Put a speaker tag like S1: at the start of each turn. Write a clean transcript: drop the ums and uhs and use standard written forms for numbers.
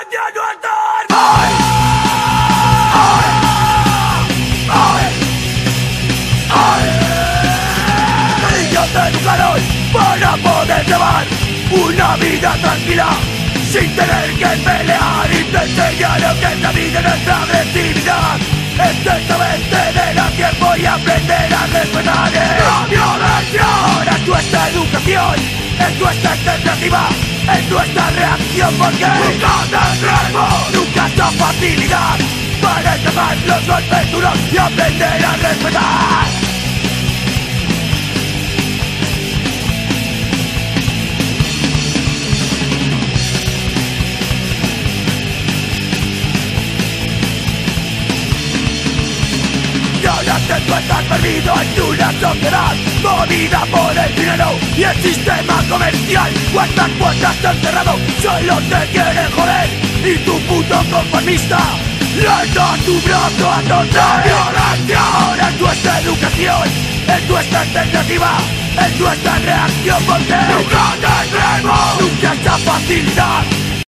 S1: ya no estar mal. Ellos te educaron para poder llevar una vida tranquila sin tener que pelear, y te enseñaron que esta vida no es agresividad. Estrechamente de la tiempo y aprender a respetar la violencia. Ahora es nuestra educación, es nuestra alternativa, es nuestra reacción, porque nunca tendremos nunca esta facilidad para escapar los golpes duros y aprender a respetar. Tú estás perdido en una sociedad movida por el dinero y el sistema comercial. Cuántas puertas te han cerrado, solo te quieren joder, y tu puto conformista les da tu brazo a torcer. Violencia ahora es nuestra educación, es nuestra alternativa, es nuestra reacción, porque nunca tendremos nunca esa facilidad